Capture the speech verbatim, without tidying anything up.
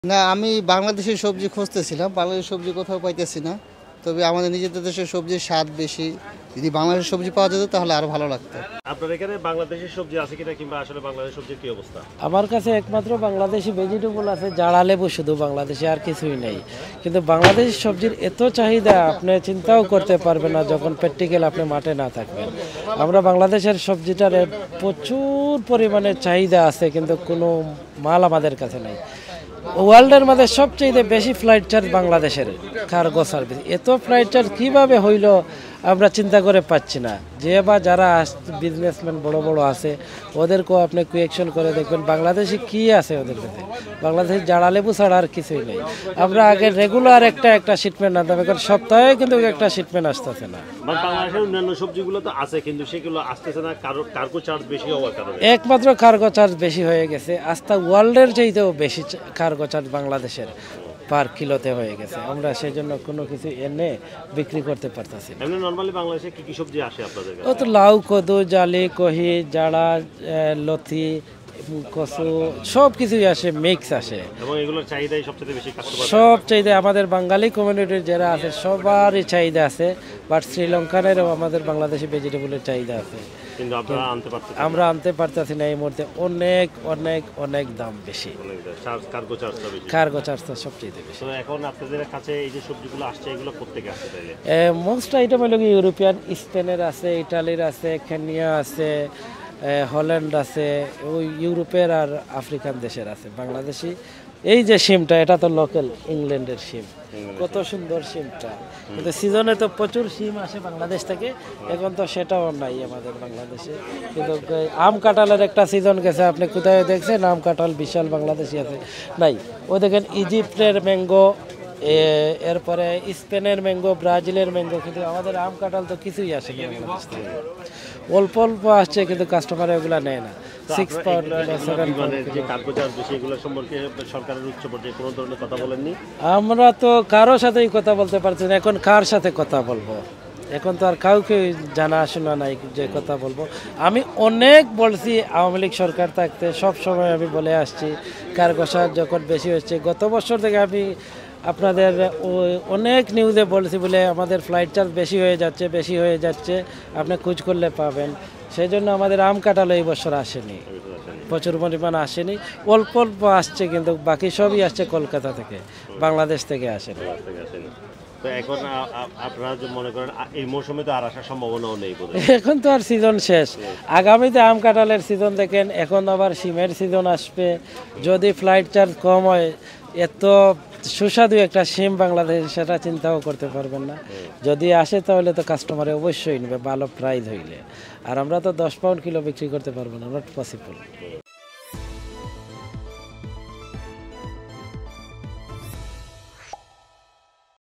না, আমি বাংলাদেশের সবজি খুঁজতেছিলাম। বাংলাদেশের সবজি কোথাও পাইতেছি না। তবে আমাদের নিজেদের দেশের সবজির স্বাদ বেশি। যদি বাংলাদেশের সবজি পাওয়া যেত তাহলে আরো ভালো লাগতো। আপনার এখানে বাংলাদেশের সবজি আছে কিনা, কিংবা আসলে বাংলাদেশের সবজির কি অবস্থা? আমার কাছে একমাত্র বাংলাদেশি ভেজিটেবল আছে, জাড়া লেবু, শুধু বাংলাদেশে, আর কিছুই নেই। কিন্তু বাংলাদেশি সবজির এত চাহিদা আপনি চিন্তাও করতে পারবেন না যখন প্র্যাকটিক্যাল আপনি মাঠে না থাকবেন। আমরা বাংলাদেশের সবজিটার প্রচুর পরিমাণে চাহিদা আছে, কিন্তু কোনো মাল আমাদের কাছে নেই। ওয়ার্ল্ডের মধ্যে সবচেয়ে বেশি ফ্লাইট চার্জ বাংলাদেশের কার্গো সার্ভিস। এত ফ্লাইট চার্জ কীভাবে হইল আমরা চিন্তা করে পাচ্ছি না। যে বা যারা বিজনেসম্যান বড় বড় আছে ওদেরকেও আপনি কুয়েকশন করে দেখবেন বাংলাদেশে কি আছে ওদের কাছে। বাংলাদেশের জাড়া লেবু ছাড়া আর কিছুই নেই। আমরা আগে রেগুলার একটা একটা শিপমেন্ট আনতাম, এখন সপ্তাহে কিন্তু একটা শিপমেন্ট আসতেছে না। বাংলাদেশের অন্যান্য সবজিগুলো তো আছে, কিন্তু সেগুলো আসতেছে না কার্গো চার্জ বেশি হওয়ার কারণে। একমাত্র কার্গো চার্জ বেশি হয়ে গেছে। আস্থা ওয়ার্ল্ডের চাইতেও বেশি কার্গো চার্জ বাংলাদেশের পার কিলোতে হয়ে গেছে। আমরা সেই জন্য কোনো কিছু এনে বিক্রি করতে পারতেছি না। এমনি নরমালি বাংলাদেশে কি কি সবজি আসে আপনাদের কাছে? ও তো লাউ, কদু, জালি, কহি, জাড়া, লথি, কচু সব কিছুই আসে, মিক্স আসে। এবং এগুলোর চাহিদাই সবচেয়ে বেশি কাস্টমার। সব চাহিদা আমাদের বাঙালি কমিউনিটির যারা আছে সবারই চাহিদা আছে। বাট শ্রীলঙ্কানেরও আমাদের বাংলাদেশি ভেজিটেবলের চাহিদা আছে, কিন্তু আপনারা আনতে পারতেছেন না। আমরা আনতে পারতেছি না এই মুহূর্তে। অনেক অনেক অনেক দাম বেশি, কার্গো চার্জটা বেশি। কার্গো চার্জটা সবচেয়ে বেশি। তো এখন আপনাদের কাছে এই যে সবজিগুলো আসছে এগুলো কোত্থেকে আসছে তাইলে? মোস্ট আইটেম হলো কি ইউরোপিয়ান, স্পেনের আছে, ইটালির আছে, কেনিয়া আছে, হল্যান্ড আছে, ওই ইউরোপের আর আফ্রিকান দেশের আছে। বাংলাদেশি এই যে শিমটা, এটা তো লোকাল ইংল্যান্ডের শিম, কত সুন্দর শিমটা। কিন্তু সিজনে তো প্রচুর শিম আসে বাংলাদেশ থেকে, এখন তো সেটাও নাই আমাদের বাংলাদেশে। কিন্তু আম কাঁঠালের একটা সিজন গেছে, আপনি কোথায় দেখছেন আম কাঁঠাল বিশাল বাংলাদেশি আছে? নাই। ও দেখেন ইজিপ্টের ম্যাঙ্গো, এরপরে স্পেনের ম্যাঙ্গো, ব্রাজিলের ম্যাঙ্গো, কিন্তু আমাদের আম কাঁঠাল তো কিছুই আসে না বাংলাদেশ থেকে। অল্প অল্প আসছে, কিন্তু কাস্টমার এগুলো নেয় না। সিক্স পাউন্ড সেভেন পাউন্ড যে কার্গো চার্জ বেশি, এগুলো সম্পর্কে সরকারের উচ্চ পর্যায়ে কোনো ধরনের কথা বলেননি? আমরা তো কারোর সাথেই কথা বলতে পারছি না। এখন কার সাথে কথা বলবো? এখন তো আর কাউকে জানা শোনা নাই যে কথা বলবো। আমি অনেক বলছি আওয়ামী লীগ সরকার থাকতে, সব সময় আমি বলে আসছি কার্গো চার্জ যখন বেশি হচ্ছে। গত বছর থেকে আমি আপনাদের অনেক নিউজে বলছি বলে আমাদের ফ্লাইট চার্জ বেশি হয়ে যাচ্ছে, বেশি হয়ে যাচ্ছে, আপনি খোঁজ করলে পাবেন। সেই জন্য আমাদের আম কাঁঠাল এই বছর আসেনি, প্রচুর পরিমাণ আসেনি। অল্প অল্প আসছে, কিন্তু বাকি সবই আসছে কলকাতা থেকে, বাংলাদেশ থেকে আসেনি। তো এখন আপনারা যে মনে করেন এই মৌসুমে তো আর আসার সম্ভাবনাও নেই বোধহয়। এখন তো আর সিজন শেষ, আগামীতে আম কাঁঠালের সিজন দেখেন, এখন আবার শিমের সিজন আসবে। যদি ফ্লাইট চার্জ কম হয়, এত সুস্বাদু একটা শিম বাংলাদেশে, সেটা চিন্তাও করতে পারবেন না। যদি আসে তাহলে তো কাস্টমারে অবশ্যই নেবে ভালো প্রাইস হইলে। আর আমরা তো দশ পাউন্ড কিলো বিক্রি করতে পারবো না, নট পসিবল।